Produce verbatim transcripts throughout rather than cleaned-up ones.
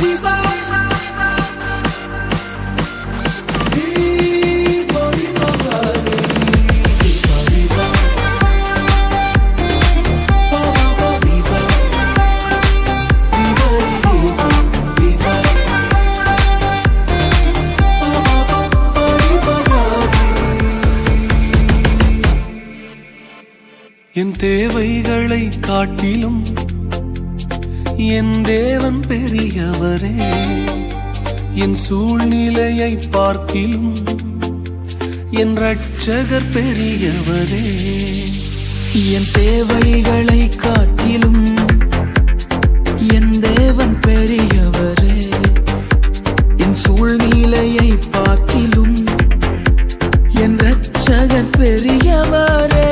என் தேவைகளை காட்டிலும் என் தேவன் பெரியவரே. என் சூழ்நிலையை பார்க்கிலும் என் இரட்சகர் பெரியவரே. என் தேவைகளை காட்டிலும் என் தேவன் பெரியவரே. என் சூழ்நிலையை பார்க்கிலும் என் இரட்சகர் பெரியவரே.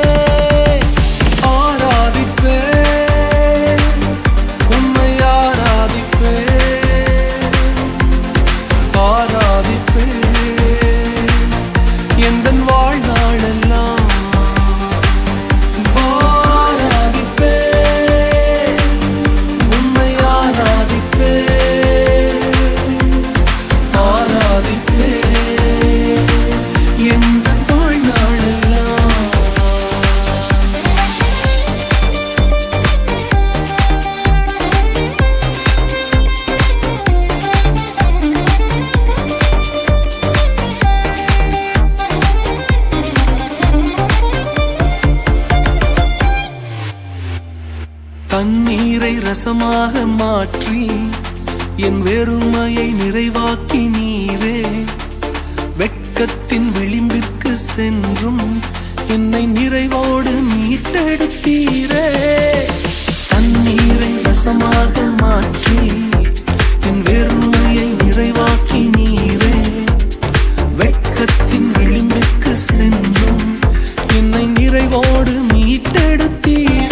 தண்ணீரை ரசமாக மாற்றி என் வெறுமையை நிறைவாக்கி நீரே. வெட்கத்தின் விளிம்பிற்கு சென்றும் என்னை நிறைவோடு மீட்டெடுத்தீரே. தண்ணீரை ரசமாக மாற்றி என் வெறுமையை நிறைவாக்கி நீரே. வெட்கத்தின் விளிம்பிற்கு சென்றும் என்னை நிறைவோடு மீட்டெடுத்தீரே.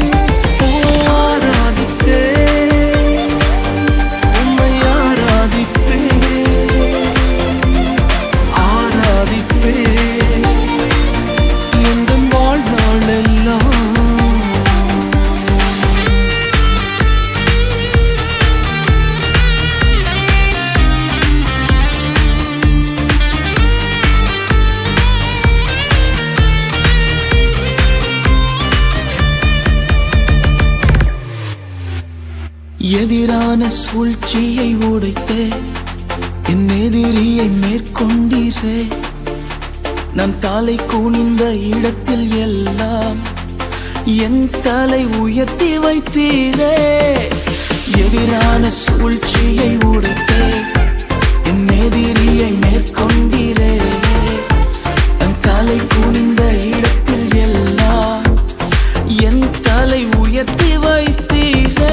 எதிரான சூழ்ச்சியை உடைத்தே என் எதிரியை மேற்கொண்டீரே. நான் தலை குனிந்த இடத்தில் எல்லாம் என் தலை உயர்த்தி வைத்தீரே. எதிரான சூழ்ச்சியை உடைத்தே என் எதிரியை மேற்கொண்டீரே. நான் தலை குனிந்த இடத்தில் எல்லாம் என் தலை உயர்த்தி வைத்தீரே.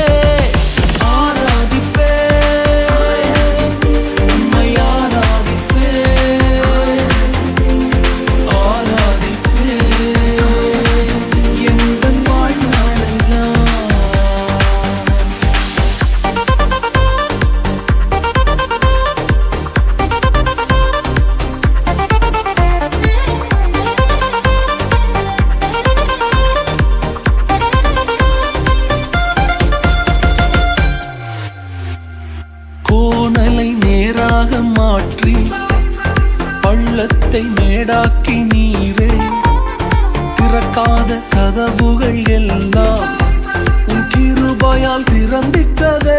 கோணலை நேராக மாற்றி பள்ளத்தை மேடாக்கி நீரே. திறக்காத கதவுகள் எல்லாம் உன் கிருபையால் திறந்திட்டதே.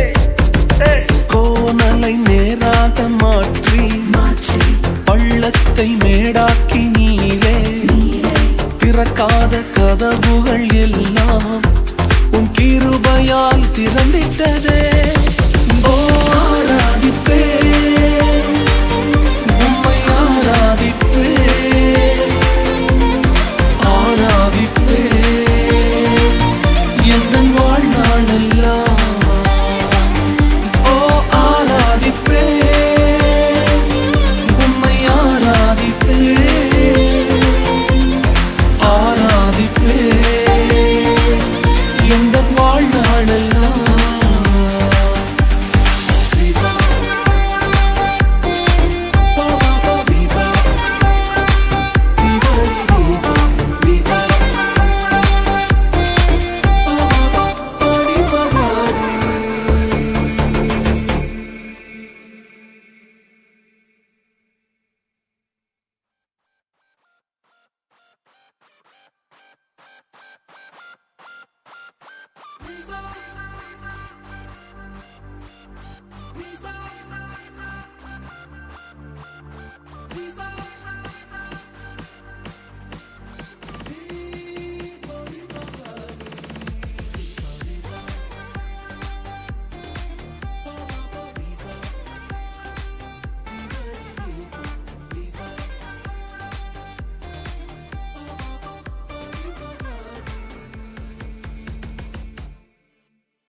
கோணலை நேராக மாற்றி பள்ளத்தை மேடாக்கி நீரே. திறக்காத கதவுகள் எல்லாம் உன் கிருபையால் திறந்திட்டதே. ஆராதிப்பே உம்மை ஆராதிப்பே ஆராதிப்பே எந்தன் வாழ்நாளெல்லாம். ஓ ஆராதிப்பே உம்மை ஆராதிப்பே ஆராதிப்பே Sa